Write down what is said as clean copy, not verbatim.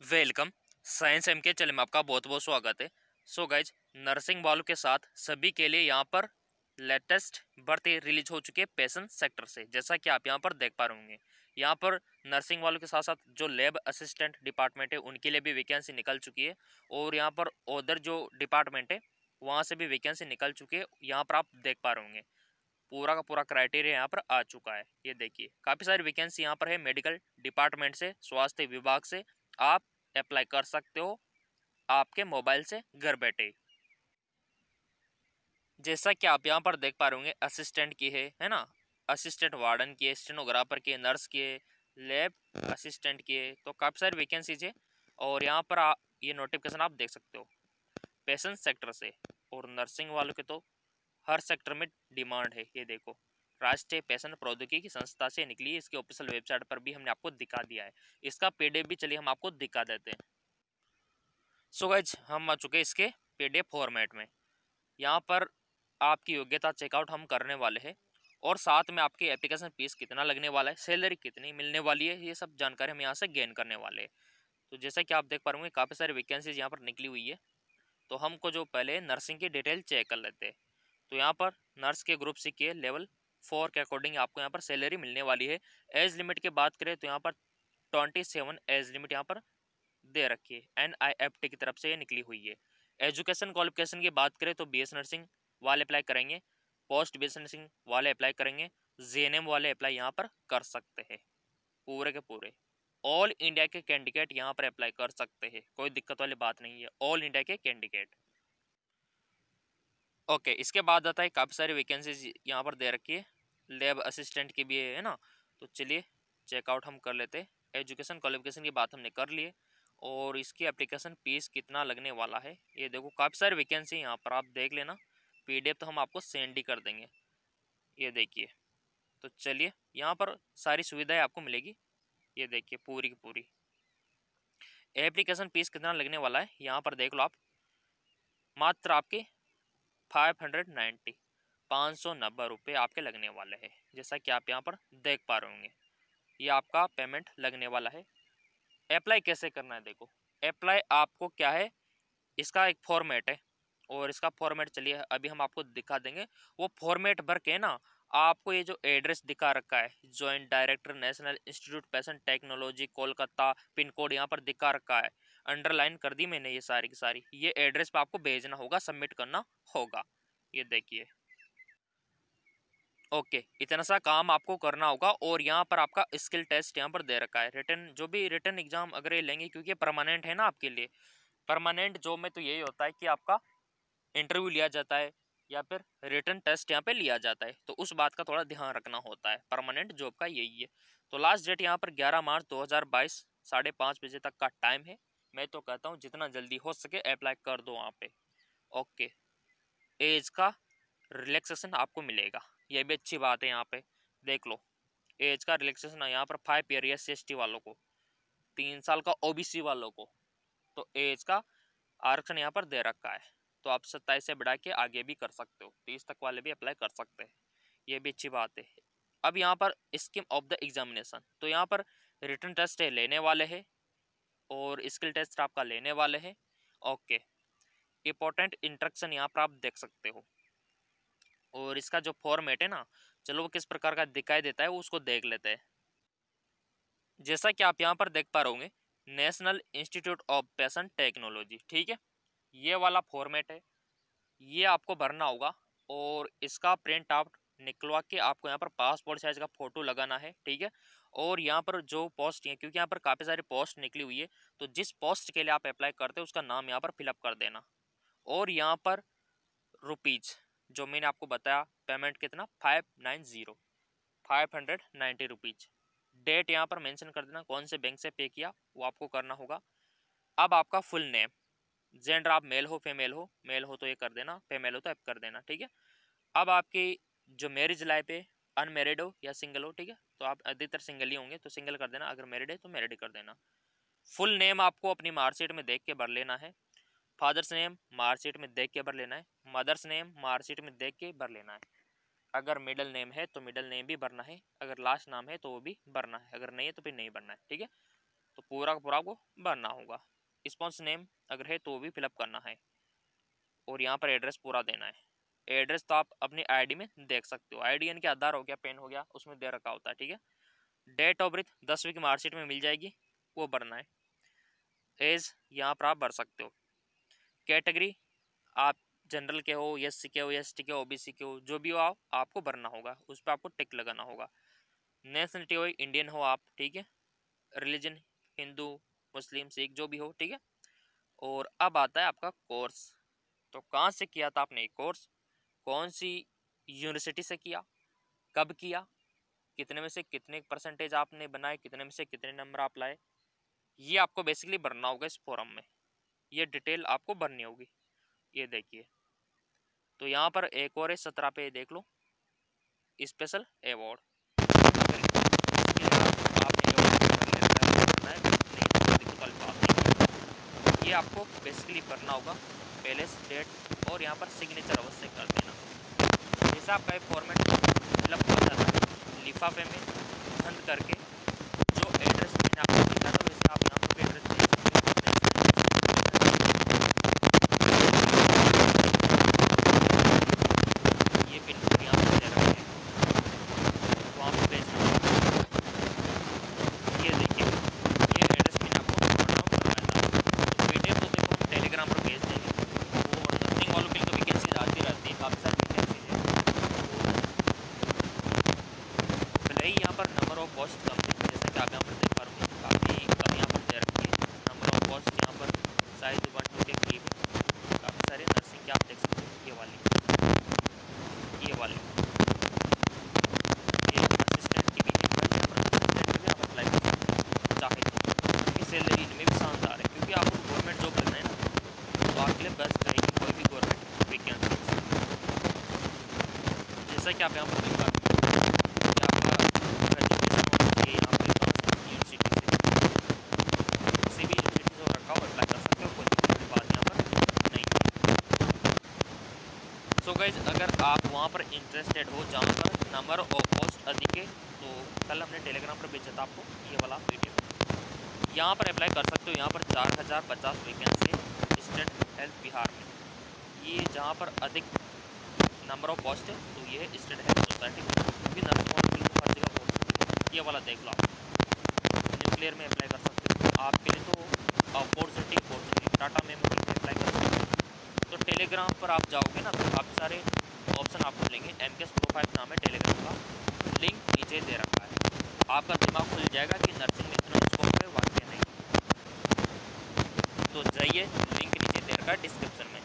Welcome. Science M के channel में आपका बहुत बहुत स्वागत है। सो गाइज, नर्सिंग वालों के साथ सभी के लिए यहाँ पर लेटेस्ट भर्ती रिलीज हो चुकी है पैशन सेक्टर से। जैसा कि आप यहाँ पर देख पा रहे होंगे, यहाँ पर नर्सिंग वालों के साथ साथ जो लैब असिस्टेंट डिपार्टमेंट है उनके लिए भी वैकेंसी निकल चुकी है, और यहाँ पर अदर जो डिपार्टमेंट है वहाँ से भी वैकेंसी निकल चुकी है। यहाँ पर आप देख पा रहे होंगे पूरा का पूरा क्राइटेरिया यहाँ पर आ चुका है। ये देखिए काफ़ी सारी वैकेंसी यहाँ पर है। मेडिकल डिपार्टमेंट से, स्वास्थ्य विभाग से आप अप्लाई कर सकते हो आपके मोबाइल से घर बैठे। जैसा कि आप यहाँ पर देख पा रहे होंगे, असिस्टेंट की है ना, असिस्टेंट वार्डन की है, स्टेनोग्राफर की है, नर्स की है, लैब असिस्टेंट की है। तो काफ़ी सारी वैकेंसीज है, और यहाँ पर ये नोटिफिकेशन आप देख सकते हो पैशन सेक्टर से। और नर्सिंग वालों के तो हर सेक्टर में डिमांड है। ये देखो, राष्ट्रीय पैशन प्रौद्योगिकी संस्था से निकली है। इसके ऑफिशियल वेबसाइट पर भी हमने आपको दिखा दिया है। इसका पीडीएफ भी चलिए हम आपको दिखा देते हैं। सो गाइज, हम आ चुके हैं इसके पीडीएफ फॉर्मेट में। यहाँ पर आपकी योग्यता चेकआउट हम करने वाले हैं, और साथ में आपकी एप्लीकेशन फीस कितना लगने वाला है, सैलरी कितनी मिलने वाली है, ये सब जानकारी हम यहाँ से गेन करने वाले हैं। तो जैसा कि आप देख पा रहे होंगे काफ़ी सारी वैकेंसीज यहाँ पर निकली हुई है। तो हमको जो पहले नर्सिंग की डिटेल चेक कर लेते हैं। तो यहाँ पर नर्स के ग्रुप सी के लेवल 4 के अकॉर्डिंग आपको यहाँ पर सैलरी मिलने वाली है। एज लिमिट की बात करें तो यहाँ पर 27 एज लिमिट यहाँ पर दे रखी है, NIFT की तरफ से ये निकली हुई है। एजुकेशन क्वालिफिकेशन की बात करें तो BS नर्सिंग वाले अप्लाई करेंगे, पोस्ट BS नर्सिंग वाले अप्लाई करेंगे, JNM वाले अप्लाई यहाँ पर कर सकते हैं। पूरे के पूरे ऑल इंडिया के कैंडिडेट यहाँ पर अप्लाई कर सकते हैं, कोई दिक्कत वाली बात नहीं है। ऑल इंडिया के कैंडिडेट। ओके, इसके बाद आता है काफ़ी सारी वैकेंसीज यहाँ पर दे रखी है। लैब असिस्टेंट की भी है ना। तो चलिए चेकआउट हम कर लेते हैं। एजुकेशन क्वालिफिकेशन की बात हमने कर ली है, और इसकी एप्लीकेशन फीस कितना लगने वाला है ये देखो। काफ़ी सारी वैकेंसी यहाँ पर आप देख लेना। पीडीएफ तो हम आपको सेंड ही कर देंगे। ये देखिए, तो चलिए यहाँ पर सारी सुविधाएं आपको मिलेगी। ये देखिए पूरी की पूरी एप्लीकेशन फीस कितना लगने वाला है यहाँ पर देख लो आप। मात्र आपके 590 590 आपके लगने वाले हैं। जैसा कि आप यहाँ पर देख पा रहे होंगे, ये आपका पेमेंट लगने वाला है। अप्लाई कैसे करना है देखो। अप्लाई आपको क्या है, इसका एक फॉर्मेट है, और इसका फॉर्मेट चलिए अभी हम आपको दिखा देंगे। वो फॉर्मेट भर के ना आपको ये जो एड्रेस दिखा रखा है, joint director national institute fashion technology Kolkata, pin code यहाँ पर दिखा रखा है, अंडरलाइन कर दी मैंने ये सारी की सारी। ये एड्रेस पे आपको भेजना होगा, सबमिट करना होगा। ये देखिए, ओके, इतना सा काम आपको करना होगा। और यहाँ पर आपका स्किल टेस्ट यहाँ पर दे रखा है। रिटर्न जो भी रिटर्न एग्जाम अगर ये लेंगे, क्योंकि परमानेंट है ना आपके लिए। परमानेंट जॉब में तो यही होता है कि आपका इंटरव्यू लिया जाता है, या फिर रिटर्न टेस्ट यहाँ पे लिया जाता है। तो उस बात का थोड़ा ध्यान रखना होता है। परमानेंट जॉब का यही है। तो लास्ट डेट यहाँ पर 11 मार्च 2022 5:30 बजे तक का टाइम है। मैं तो कहता हूँ जितना जल्दी हो सके अप्लाई कर दो वहाँ पे। ओके, एज का रिलैक्सेशन आपको मिलेगा, यह भी अच्छी बात है। यहाँ पे देख लो, एज का रिलैक्सेशन यहाँ पर 5 ईयर SC वालों को, 3 साल का OBC वालों को। तो एज का आरक्षण यहाँ पर दे रखा है। तो आप 27 से बढ़ा के आगे भी कर सकते हो, 30 तक वाले भी अप्लाई कर सकते हैं। ये भी अच्छी बात है। अब यहाँ पर स्कीम ऑफ द एग्जामिनेशन, तो यहाँ पर रिटर्न टेस्ट लेने वाले हैं, और स्किल टेस्ट आपका लेने वाले हैं। ओके, इंपॉर्टेंट इंस्ट्रक्शन यहाँ पर आप देख सकते हो। और इसका जो फॉर्मेट है ना, चलो वो किस प्रकार का दिखाई देता है वो उसको देख लेते हैं। जैसा कि आप यहाँ पर देख पा रहे होंगे, national institute of fashion technology, ठीक है, ये वाला फॉर्मेट है। ये आपको भरना होगा, और इसका प्रिंट आउट निकलवा के आपको यहाँ पर पासपोर्ट साइज का फोटो लगाना है, ठीक है। और यहाँ पर जो पोस्ट है, क्योंकि यहाँ पर काफ़ी सारी पोस्ट निकली हुई है, तो जिस पोस्ट के लिए आप अप्लाई करते हो उसका नाम यहाँ पर फिलअप कर देना। और यहाँ पर रुपीज जो मैंने आपको बताया, पेमेंट कितना 590 रुपीज। डेट यहाँ पर मेंशन कर देना, कौन से बैंक से पे किया वो आपको करना होगा। अब आपका फुल नेम, जेंडर आप मेल हो फीमेल हो, मेल हो तो ये कर देना, फीमेल हो तो ऐप कर देना, ठीक है। अब आपकी जो मैरिज लाइफ है, अनमेरिड हो या सिंगल हो, ठीक है, तो आप अधिकतर सिंगल ही होंगे तो सिंगल कर देना, अगर मैरिड है तो मैरिड कर देना। फुल नेम आपको अपनी मार्कशीट में देख के भर लेना है। फादर्स नेम मार्कशीट में देख के भर लेना है। मदर्स नेम मार्कशीट में देख के भर लेना है। अगर मिडिल नेम है तो मिडिल नेम भी भरना है, अगर लास्ट नाम है तो वो भी भरना है, अगर नहीं है तो फिर नहीं भरना है, ठीक है। तो पूरा का पूरा आपको भरना होगा। स्पॉन्स नेम अगर है तो भी फिलअप करना है, और यहाँ पर एड्रेस पूरा देना है। एड्रेस तो आप अपनी आईडी में देख सकते हो, आईडी यानी कि आधार हो गया, पेन हो गया, उसमें दे रखा होता है, ठीक है। डेट ऑफ बर्थ 10वीं की मार्कशीट में मिल जाएगी, वो भरना है। एज यहाँ पर आप भर सकते हो। कैटेगरी आप जनरल के हो, एससी के हो, एसटी के हो, ओबीसी के हो, जो भी हो आपको भरना होगा, उस पर आपको टिक लगाना होगा। नेशनलिटी हो इंडियन हो आप, ठीक है। रिलीजन हिंदू मुस्लिम सिख जो भी हो, ठीक है। और अब आता है आपका कोर्स। तो कहाँ से किया था आपने कोर्स, कौन सी यूनिवर्सिटी से किया, कब किया, कितने में से कितने परसेंटेज आपने बनाए, कितने में से कितने नंबर आप लाए, ये आपको बेसिकली भरना होगा इस फॉर्म में। ये डिटेल आपको भरनी होगी। ये देखिए, तो यहाँ पर एक और है 17 पे, देख लो, स्पेशल अवार्ड। ये आपको बेसिकली भरना होगा, पहले डेट और यहाँ पर सिग्नेचर अवश्य कर देना। जैसे आपका फॉर्मेट फिलअप हो जाता है लिफाफे में बंद करके, जो एड्रेस मैंने आपको दिया था वैसे आप यहाँ पर एड्रेस दे सकते हो। ये पिन कोड यहाँ पर दे रखे हैं, वहाँ पर भेजना होगा। ये देखिए, ये एड्रेस मैंने आपको बताया था। पीडीएफ तो देखो हम टेलीग्राम पर भेज देंगे, वो नर्सिंग वालों के लिए तो वैकेंसी आती रहती है, काफ़ी सारी वैकेंसीज है। भले ही यहाँ पर नंबर ऑफ पोस्ट कम है, जैसा कि आप यहाँ पर देख पा रहे हो, काफ़ी कम यहाँ पर दे रखी है। नंबर ऑफ पोस्ट यहाँ पर शायद 1-2 के करीब है। काफ़ी सारी नर्सिंग की आप देख सकते हो, ये वाली ये असिस्टेंट की भी है, यहाँ पर असिस्टेंट की भी आप अप्लाई कर सकते हो चाहे तो। उनकी सैलरी इनमें भी शानदार है, क्योंकि आपको गवर्नमेंट जॉब लगना है ना, तो आपके लिए बेस्ट रहेगी कोई भी गवर्नमेंट वैकेंसी। जैसा कि आप यहाँ पर देख पा रहे हो, सो गाइज अगर आप वहाँ पर इंटरेस्टेड हो जहाँ पर नंबर ऑफ पोस्ट अधिक है, तो कल हमने टेलीग्राम पर भेजा था आपको ये वाला वीडियो, यहाँ पर अप्लाई कर सकते हो। यहाँ पर 4050 वैकेंसी है स्टेट हेल्थ बिहार में। ये जहाँ पर अधिक नंबर ऑफ पोस्ट है तो ये है स्टेट हेल्थ सोसाइटी, क्योंकि नर्सिंग हर जगह पोस्ट। ये वाला देख लो, आप न्यूक्लियर में अप्लाई कर सकते हो, आपके लिए तो अपॉर्चुनिटी टाटा मेमोरियल में अप्लाई कर सकते हो। तो टेलीग्राम पर आप जाओगे ना, तो काफ़ी सारे ऑप्शन आपको मिलेंगे। एमकेएस प्रोफाइल नाम है टेलीग्राम का, लिंक नीचे दे रखा है। आपका दिमाग खुल जाएगा कि नर्सिंग में इतना स्कोप है, वाकई नहीं। तो जाइए, लिंक नीचे दे रखा है डिस्क्रिप्शन में।